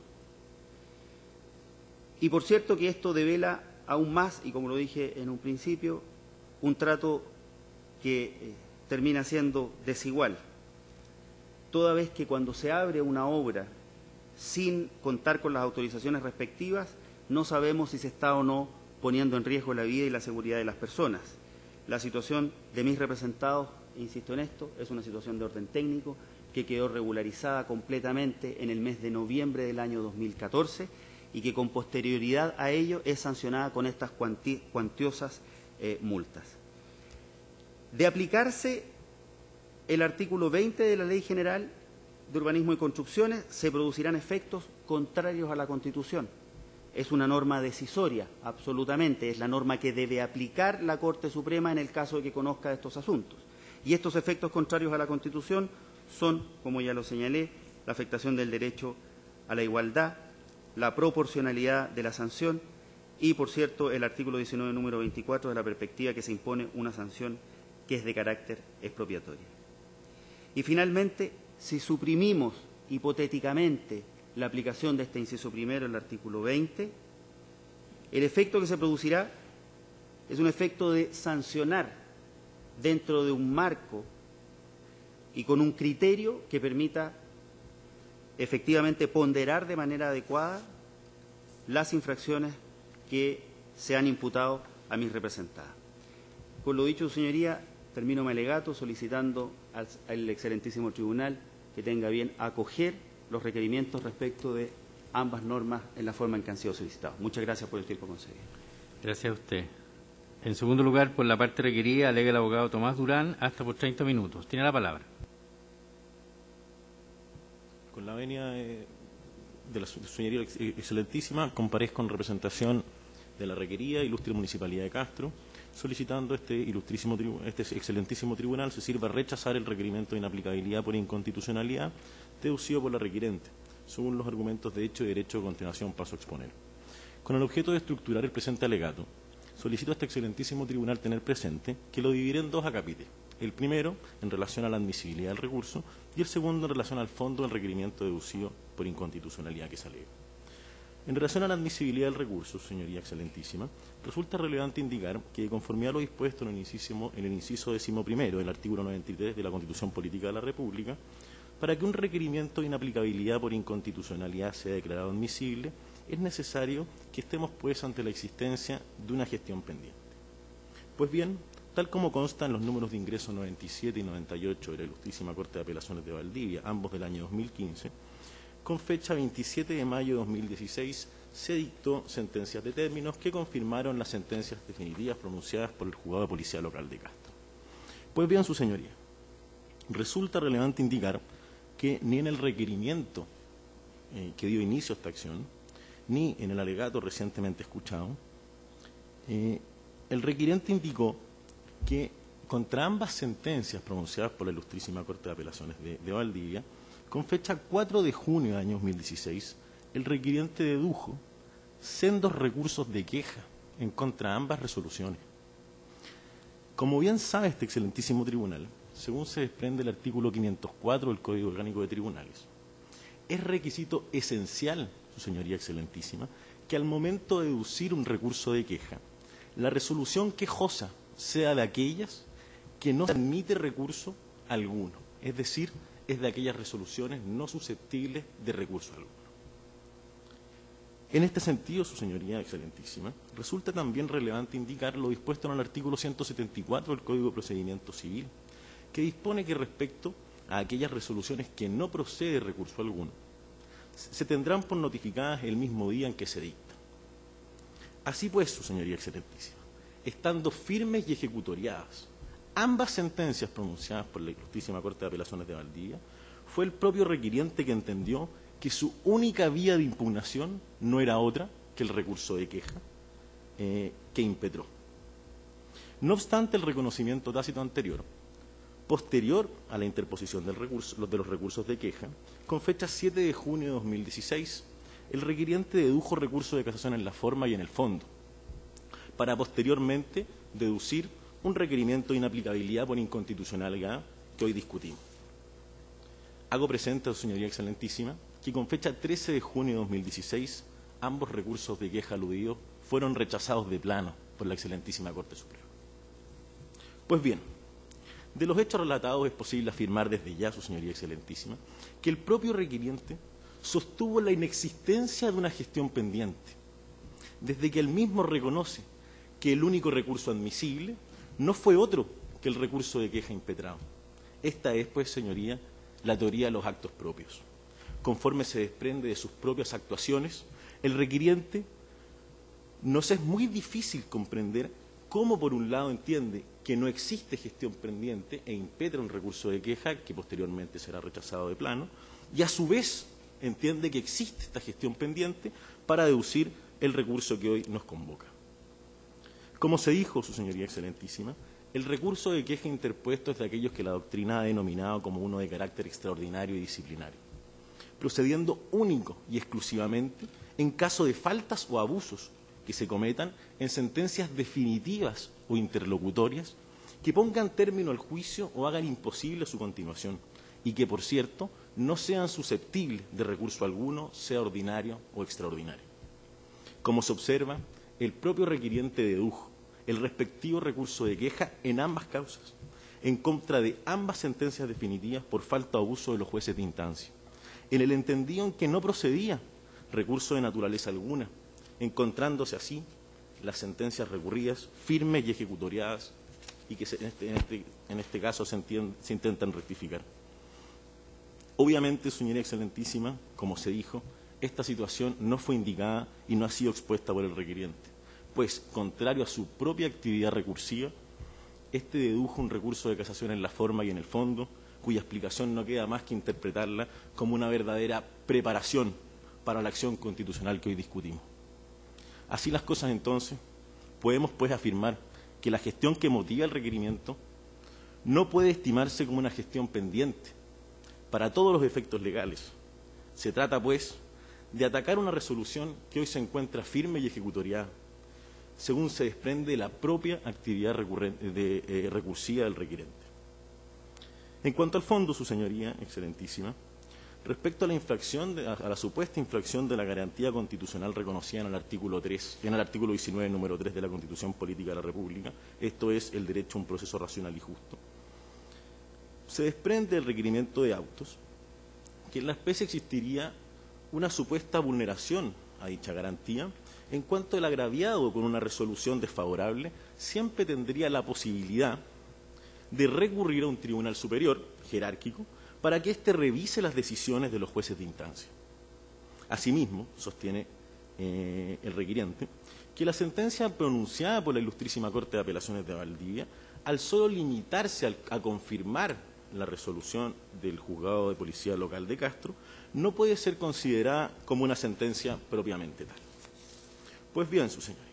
Speaker 3: Y por cierto que esto devela aún más, y como lo dije en un principio, un trato que eh, termina siendo desigual, toda vez que cuando se abre una obra sin contar con las autorizaciones respectivas, no sabemos si se está o no poniendo en riesgo la vida y la seguridad de las personas. La situación de mis representados, insisto en esto, es una situación de orden técnico que quedó regularizada completamente en el mes de noviembre del año dos mil catorce y que con posterioridad a ello es sancionada con estas cuanti cuantiosas eh, multas. De aplicarse el artículo veinte de la Ley General de Urbanismo y Construcciones, se producirán efectos contrarios a la Constitución. Es una norma decisoria, absolutamente, es la norma que debe aplicar la Corte Suprema en el caso de que conozca de estos asuntos. Y estos efectos contrarios a la Constitución son, como ya lo señalé, la afectación del derecho a la igualdad, la proporcionalidad de la sanción y, por cierto, el artículo diecinueve, número veinticuatro, de la perspectiva que se impone una sanción que es de carácter expropiatorio. Y finalmente, si suprimimos hipotéticamente la aplicación de este inciso primero, el artículo veinte, el efecto que se producirá es un efecto de sancionar dentro de un marco y con un criterio que permita efectivamente ponderar de manera adecuada las infracciones que se han imputado a mis representadas. Con lo dicho, señoría, termino mi alegato solicitando al, al excelentísimo tribunal que tenga bien acoger los requerimientos respecto de ambas normas en la forma en que han sido solicitados. Muchas gracias por el tiempo concedido.
Speaker 1: Gracias a usted. En segundo lugar, por la parte requerida, alega el abogado Tomás Durán, hasta por treinta minutos. Tiene la palabra.
Speaker 4: Con la venia de, de la señoría excelentísima, comparezco en representación de la requerida, ilustre Municipalidad de Castro, solicitando este ilustrísimo, este excelentísimo tribunal se sirva a rechazar el requerimiento de inaplicabilidad por inconstitucionalidad deducido por la requirente, según los argumentos de hecho y derecho que a continuación paso a exponer. Con el objeto de estructurar el presente alegato, solicito a este excelentísimo tribunal tener presente que lo dividiré en dos acápites. El primero, en relación a la admisibilidad del recurso, y el segundo, en relación al fondo del requerimiento deducido por inconstitucionalidad que se alega. En relación a la admisibilidad del recurso, señoría excelentísima, resulta relevante indicar que, de conformidad a lo dispuesto en el inciso, en el inciso decimoprimero del artículo noventa y tres de la Constitución Política de la República, para que un requerimiento de inaplicabilidad por inconstitucionalidad sea declarado admisible, es necesario que estemos, pues, ante la existencia de una gestión pendiente. Pues bien, tal como consta en los números de ingreso noventa y siete y noventa y ocho de la Ilustrísima Corte de Apelaciones de Valdivia, ambos del año dos mil quince, con fecha veintisiete de mayo de dos mil dieciséis, se dictó sentencias de términos que confirmaron las sentencias definitivas pronunciadas por el juzgado de policía local de Castro. Pues bien, su señoría, resulta relevante indicar que ni en el requerimiento eh, que dio inicio a esta acción, ni en el alegato recientemente escuchado, eh, el requirente indicó que contra ambas sentencias pronunciadas por la Ilustrísima Corte de Apelaciones de, de Valdivia, con fecha cuatro de junio del año dos mil dieciséis, el requirente dedujo sendos recursos de queja en contra de ambas resoluciones. Como bien sabe este excelentísimo tribunal, según se desprende el artículo quinientos cuatro del Código Orgánico de Tribunales, es requisito esencial, su señoría excelentísima, que al momento de deducir un recurso de queja, la resolución quejosa sea de aquellas que no admite recurso alguno, es decir, es de aquellas resoluciones no susceptibles de recurso alguno. En este sentido, su señoría excelentísima, resulta también relevante indicar lo dispuesto en el artículo ciento setenta y cuatro del Código de Procedimiento Civil, que dispone que respecto a aquellas resoluciones que no procede recurso alguno, se tendrán por notificadas el mismo día en que se dictan. Así pues, su señoría excelentísima, estando firmes y ejecutoriadas ambas sentencias pronunciadas por la Ilustrísima Corte de Apelaciones de Valdivia, fue el propio requiriente que entendió que su única vía de impugnación no era otra que el recurso de queja eh, que impetró. No obstante el reconocimiento tácito anterior, posterior a la interposición del recurso, de los recursos de queja, con fecha siete de junio de dos mil dieciséis, el requiriente dedujo recurso de casación en la forma y en el fondo, para posteriormente deducir un requerimiento de inaplicabilidad por inconstitucionalidad que hoy discutimos. Hago presente, su señoría excelentísima, que con fecha trece de junio de dos mil dieciséis, ambos recursos de queja aludidos fueron rechazados de plano por la excelentísima Corte Suprema. Pues bien, de los hechos relatados es posible afirmar desde ya, su señoría excelentísima, que el propio requiriente sostuvo la inexistencia de una gestión pendiente, desde que él mismo reconoce que el único recurso admisible no fue otro que el recurso de queja impetrado. Esta es, pues, señoría, la teoría de los actos propios. Conforme se desprende de sus propias actuaciones, el requiriente nos es muy difícil comprender cómo, por un lado, entiende que no existe gestión pendiente e impetra un recurso de queja que posteriormente será rechazado de plano, y a su vez entiende que existe esta gestión pendiente para deducir el recurso que hoy nos convoca. Como se dijo, su señoría excelentísima, el recurso de queja interpuesto es de aquellos que la doctrina ha denominado como uno de carácter extraordinario y disciplinario, procediendo único y exclusivamente en caso de faltas o abusos que se cometan en sentencias definitivas o interlocutorias que pongan término al juicio o hagan imposible su continuación y que, por cierto, no sean susceptibles de recurso alguno, sea ordinario o extraordinario. Como se observa, el propio requiriente dedujo el respectivo recurso de queja en ambas causas, en contra de ambas sentencias definitivas por falta o abuso de los jueces de instancia, en el entendido en que no procedía recurso de naturaleza alguna, encontrándose así las sentencias recurridas firmes y ejecutoriadas y que se, en, este, en, este, en este caso se, entiende, se intentan rectificar. Obviamente, señora excelentísima, como se dijo, esta situación no fue indicada y no ha sido expuesta por el requiriente, pues, contrario a su propia actividad recursiva, este dedujo un recurso de casación en la forma y en el fondo, cuya explicación no queda más que interpretarla como una verdadera preparación para la acción constitucional que hoy discutimos. Así las cosas, entonces, podemos pues afirmar que la gestión que motiva el requerimiento no puede estimarse como una gestión pendiente para todos los efectos legales. Se trata, pues, de atacar una resolución que hoy se encuentra firme y ejecutoriada, según se desprende de la propia actividad recurrente, de, eh, recursiva del requerente. En cuanto al fondo, su señoría, excelentísima, respecto a la infracción, de, a, a la supuesta infracción de la garantía constitucional reconocida en el artículo tres, en el artículo diecinueve, número tres de la Constitución Política de la República, esto es el derecho a un proceso racional y justo, se desprende del requerimiento de autos que en la especie existiría una supuesta vulneración a dicha garantía, en cuanto el agraviado con una resolución desfavorable siempre tendría la posibilidad de recurrir a un tribunal superior, jerárquico, para que éste revise las decisiones de los jueces de instancia. Asimismo, sostiene eh, el requiriente, que la sentencia pronunciada por la Ilustrísima Corte de Apelaciones de Valdivia, al solo limitarse al, a confirmar la resolución del Juzgado de Policía Local de Castro, no puede ser considerada como una sentencia propiamente tal. Pues bien, su señoría,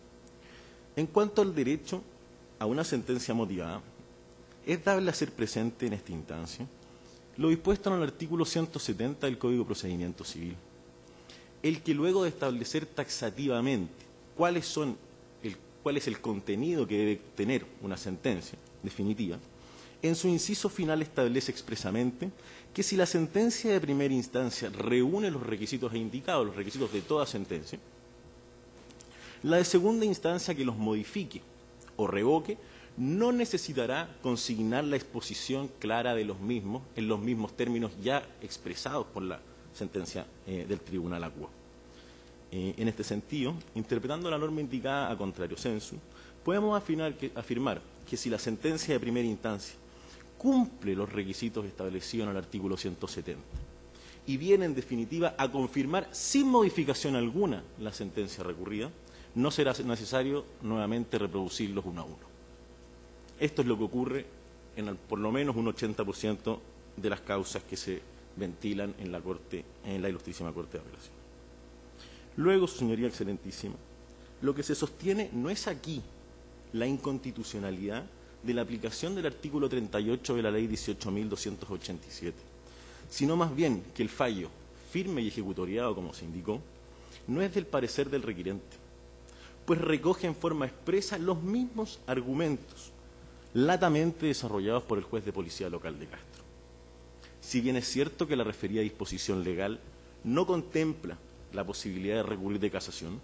Speaker 4: en cuanto al derecho a una sentencia motivada, es dable hacer presente en esta instancia lo dispuesto en el artículo ciento setenta del Código de Procedimiento Civil, el que luego de establecer taxativamente cuáles son el, cuál es el contenido que debe tener una sentencia definitiva, en su inciso final establece expresamente que si la sentencia de primera instancia reúne los requisitos indicados, los requisitos de toda sentencia, la de segunda instancia que los modifique o revoque no necesitará consignar la exposición clara de los mismos en los mismos términos ya expresados por la sentencia eh, del Tribunal Acuo. Eh, en este sentido, interpretando la norma indicada a contrario sensu, podemos afirmar que, afirmar que si la sentencia de primera instancia cumple los requisitos establecidos en el artículo ciento setenta y viene en definitiva a confirmar sin modificación alguna la sentencia recurrida, no será necesario nuevamente reproducirlos uno a uno. Esto es lo que ocurre en el, por lo menos un ochenta por ciento de las causas que se ventilan en la Corte, en la Ilustrísima Corte de Apelaciones. Luego, su señoría excelentísima, lo que se sostiene no es aquí la inconstitucionalidad de la aplicación del artículo treinta y ocho de la Ley dieciocho mil doscientos ochenta y siete, sino más bien que el fallo, firme y ejecutoriado, como se indicó, no es del parecer del requirente, pues recoge en forma expresa los mismos argumentos latamente desarrollados por el juez de Policía Local de Castro. Si bien es cierto que la referida disposición legal no contempla la posibilidad de recurrir de casación,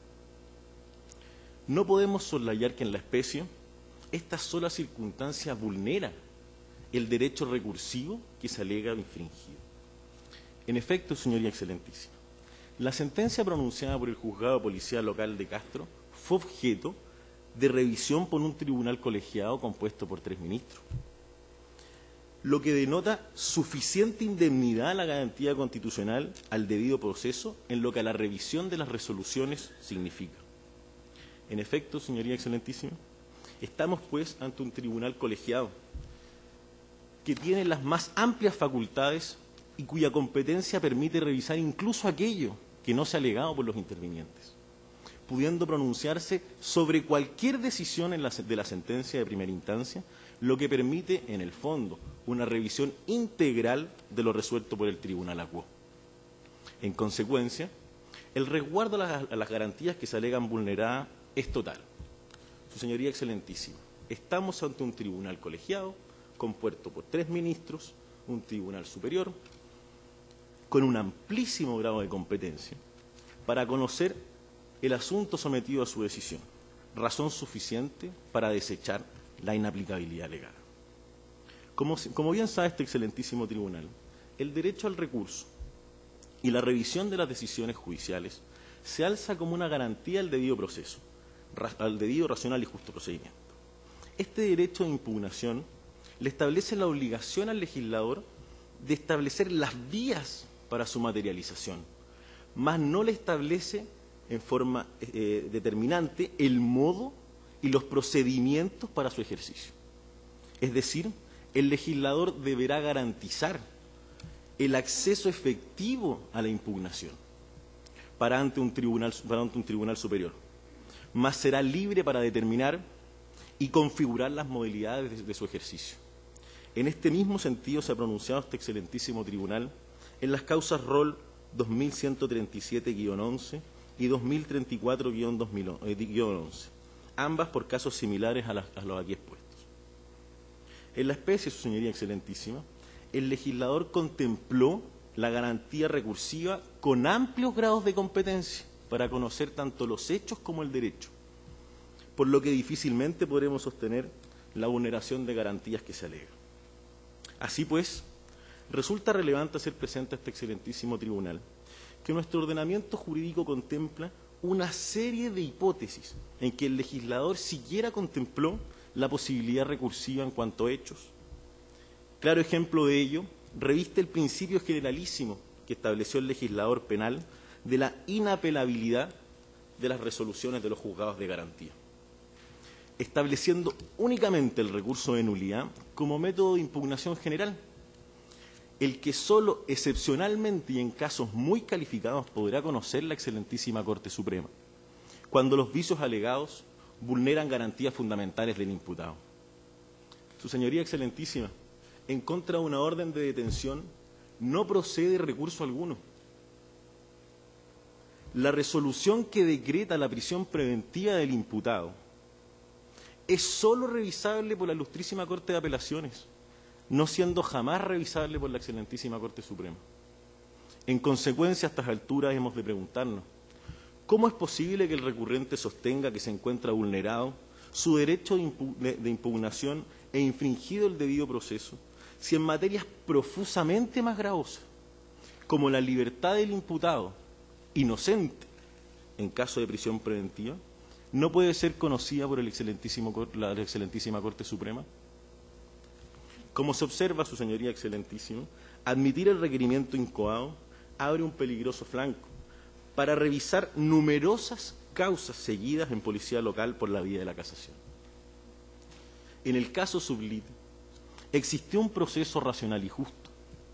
Speaker 4: no podemos soslayar que en la especie esta sola circunstancia vulnera el derecho recursivo que se alega infringido. En efecto, señoría excelentísima, la sentencia pronunciada por el Juzgado de Policía Local de Castro fue objeto de revisión por un tribunal colegiado compuesto por tres ministros, lo que denota suficiente indemnidad a la garantía constitucional al debido proceso en lo que a la revisión de las resoluciones significa. En efecto, señoría excelentísima, estamos pues ante un tribunal colegiado que tiene las más amplias facultades y cuya competencia permite revisar incluso aquello que no se ha alegado por los intervinientes, pudiendo pronunciarse sobre cualquier decisión en la, de la sentencia de primera instancia, lo que permite, en el fondo, una revisión integral de lo resuelto por el Tribunal Acuo. En consecuencia, el resguardo a las, a las garantías que se alegan vulneradas es total. Su señoría excelentísima, estamos ante un tribunal colegiado, compuesto por tres ministros, un tribunal superior, con un amplísimo grado de competencia, para conocer el asunto sometido a su decisión, razón suficiente para desechar la inaplicabilidad legal. Como, como bien sabe este excelentísimo tribunal, el derecho al recurso y la revisión de las decisiones judiciales se alza como una garantía al debido proceso, al debido, racional y justo procedimiento. Este derecho de impugnación le establece la obligación al legislador de establecer las vías para su materialización, mas no le establece en forma eh, determinante el modo y los procedimientos para su ejercicio. Es decir, el legislador deberá garantizar el acceso efectivo a la impugnación para ante un tribunal, para ante un tribunal superior, mas será libre para determinar y configurar las modalidades de, de su ejercicio. En este mismo sentido se ha pronunciado este excelentísimo tribunal en las causas Rol dos mil ciento treinta y siete guión once y dos mil treinta y cuatro guión once, ambas por casos similares a, las, a los aquí expuestos. En la especie, su señoría excelentísima, el legislador contempló la garantía recursiva con amplios grados de competencia para conocer tanto los hechos como el derecho, por lo que difícilmente podremos sostener la vulneración de garantías que se alegan. Así pues, resulta relevante hacer presente a este excelentísimo tribunal que nuestro ordenamiento jurídico contempla una serie de hipótesis en que el legislador siquiera contempló la posibilidad recursiva en cuanto a hechos. Claro ejemplo de ello reviste el principio generalísimo que estableció el legislador penal de la inapelabilidad de las resoluciones de los juzgados de garantía, estableciendo únicamente el recurso de nulidad como método de impugnación general, el que sólo excepcionalmente y en casos muy calificados podrá conocer la excelentísima Corte Suprema, cuando los vicios alegados vulneran garantías fundamentales del imputado. Su señoría excelentísima, en contra de una orden de detención no procede recurso alguno. La resolución que decreta la prisión preventiva del imputado es sólo revisable por la ilustrísima Corte de Apelaciones, no siendo jamás revisable por la excelentísima Corte Suprema. En consecuencia, a estas alturas hemos de preguntarnos, ¿cómo es posible que el recurrente sostenga que se encuentra vulnerado su derecho de impugnación e infringido el debido proceso, si en materias profusamente más gravosas, como la libertad del imputado, inocente, en caso de prisión preventiva, no puede ser conocida por el excelentísimo, la excelentísima Corte Suprema? Como se observa, su señoría excelentísima, admitir el requerimiento incoado abre un peligroso flanco para revisar numerosas causas seguidas en policía local por la vía de la casación. En el caso sublite, existió un proceso racional y justo.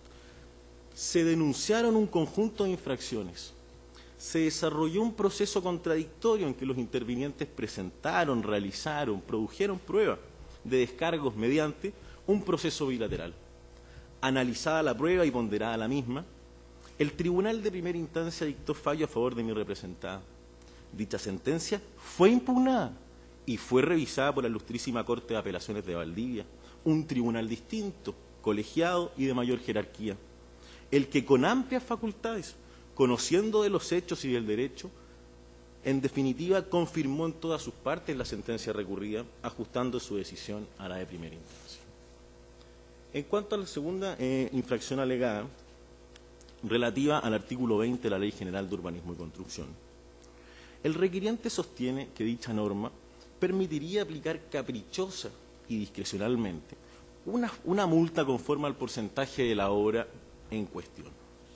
Speaker 4: Se denunciaron un conjunto de infracciones. Se desarrolló un proceso contradictorio en que los intervinientes presentaron, realizaron, produjeron pruebas de descargos mediante un proceso bilateral. Analizada la prueba y ponderada la misma, el tribunal de primera instancia dictó fallo a favor de mi representada. Dicha sentencia fue impugnada y fue revisada por la ilustrísima Corte de Apelaciones de Valdivia, un tribunal distinto, colegiado y de mayor jerarquía, el que con amplias facultades, conociendo de los hechos y del derecho, en definitiva confirmó en todas sus partes la sentencia recurrida, ajustando su decisión a la de primera instancia. En cuanto a la segunda eh, infracción alegada, relativa al artículo veinte de la Ley General de Urbanismo y Construcción, el requiriente sostiene que dicha norma permitiría aplicar caprichosa y discrecionalmente una, una multa conforme al porcentaje de la obra en cuestión.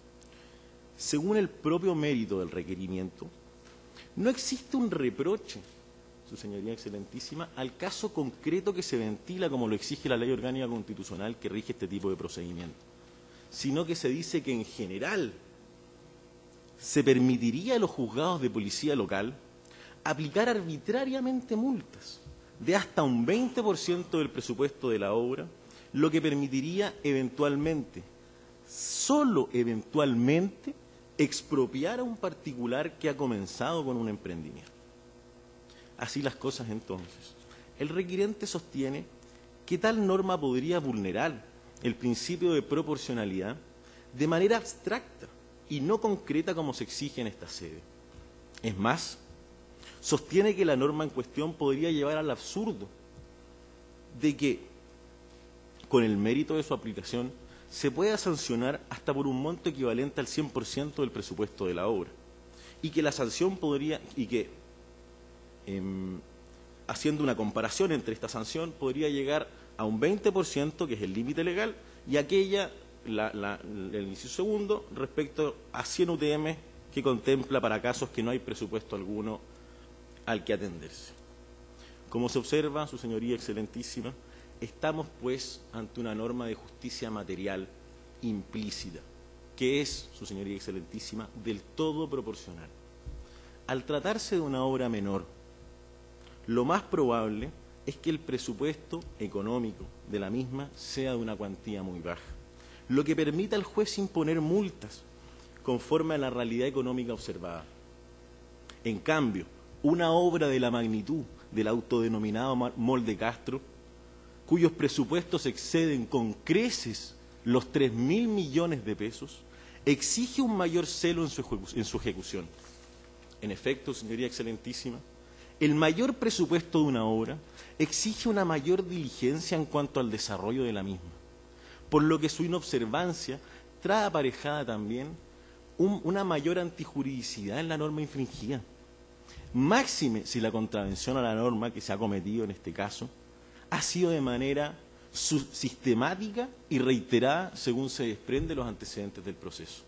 Speaker 4: Según el propio mérito del requerimiento, no existe un reproche, su señoría excelentísima, al caso concreto que se ventila como lo exige la Ley Orgánica Constitucional que rige este tipo de procedimiento, sino que se dice que en general se permitiría a los juzgados de policía local aplicar arbitrariamente multas de hasta un veinte por ciento del presupuesto de la obra, lo que permitiría eventualmente, solo eventualmente, expropiar a un particular que ha comenzado con un emprendimiento. Así las cosas entonces, el requiriente sostiene que tal norma podría vulnerar el principio de proporcionalidad de manera abstracta y no concreta como se exige en esta sede. Es más, sostiene que la norma en cuestión podría llevar al absurdo de que, con el mérito de su aplicación, se pueda sancionar hasta por un monto equivalente al cien por ciento del presupuesto de la obra, y que la sanción podría, y que, eh, haciendo una comparación entre esta sanción, podría llegar a un veinte por ciento, que es el límite legal, y aquella, la, la, el inciso segundo, respecto a cien U T M, que contempla para casos que no hay presupuesto alguno al que atenderse. Como se observa, su señoría excelentísima, estamos pues ante una norma de justicia material implícita, que es, su señoría excelentísima, del todo proporcional. Al tratarse de una obra menor, lo más probable es que el presupuesto económico de la misma sea de una cuantía muy baja, lo que permite al juez imponer multas conforme a la realidad económica observada. En cambio, una obra de la magnitud del autodenominado Mall de Castro, cuyos presupuestos exceden con creces los tres mil millones de pesos, exige un mayor celo en su, en su ejecución. En efecto, señoría excelentísima, el mayor presupuesto de una obra exige una mayor diligencia en cuanto al desarrollo de la misma, por lo que su inobservancia trae aparejada también un, una mayor antijuridicidad en la norma infringida. Máxime si la contravención a la norma que se ha cometido en este caso ha sido de manera sistemática y reiterada según se desprende de los antecedentes del proceso.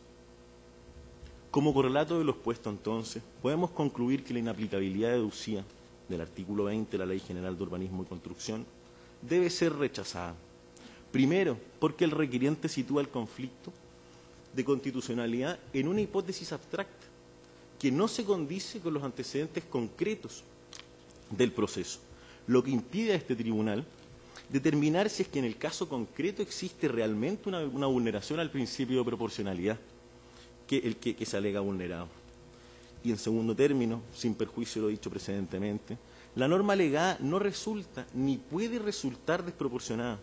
Speaker 4: Como correlato de lo expuesto entonces, podemos concluir que la inaplicabilidad deducida del artículo veinte de la Ley General de Urbanismo y Construcción debe ser rechazada. Primero, porque el requiriente sitúa el conflicto de constitucionalidad en una hipótesis abstracta que no se condice con los antecedentes concretos del proceso, lo que impide a este tribunal determinar si es que en el caso concreto existe realmente una, una vulneración al principio de proporcionalidad que, el que, que se alega vulnerado. Y en segundo término, sin perjuicio de lo dicho precedentemente, la norma alegada no resulta ni puede resultar desproporcionada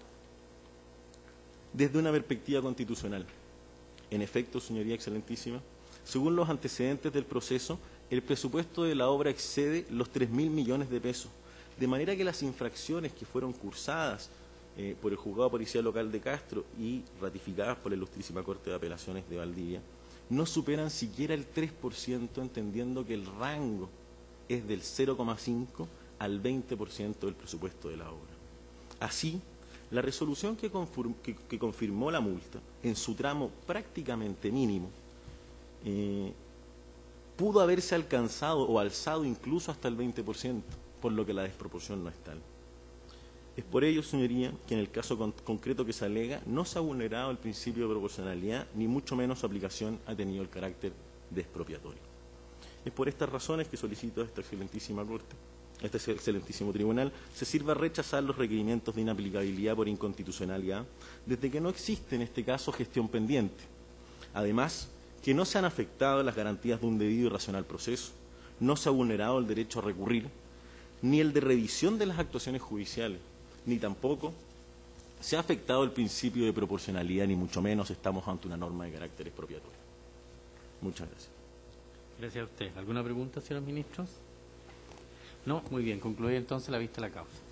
Speaker 4: desde una perspectiva constitucional. En efecto, señoría excelentísima, según los antecedentes del proceso, el presupuesto de la obra excede los tres mil millones de pesos, de manera que las infracciones que fueron cursadas eh, por el Juzgado Policial Local de Castro y ratificadas por la Ilustrísima Corte de Apelaciones de Valdivia no superan siquiera el tres por ciento, entendiendo que el rango es del cero coma cinco al veinte por ciento del presupuesto de la obra. Así, la resolución que, que, que confirmó la multa en su tramo prácticamente mínimo eh, pudo haberse alcanzado o alzado incluso hasta el veinte por ciento, por lo que la desproporción no es tal. Es por ello, señoría, que en el caso con, concreto que se alega no se ha vulnerado el principio de proporcionalidad, ni mucho menos su aplicación ha tenido el carácter de expropiatorio. Es por estas razones que solicito a esta excelentísima Corte, a este excelentísimo Tribunal, se sirva a rechazar los requerimientos de inaplicabilidad por inconstitucionalidad, desde que no existe en este caso gestión pendiente. Además, que no se han afectado las garantías de un debido y racional proceso, no se ha vulnerado el derecho a recurrir, ni el de revisión de las actuaciones judiciales, ni tampoco se ha afectado el principio de proporcionalidad, ni mucho menos estamos ante una norma de carácter expropiatorio. Muchas gracias.
Speaker 1: Gracias a usted. ¿Alguna pregunta, señores ministros? No, muy bien. Concluye entonces la vista de la causa.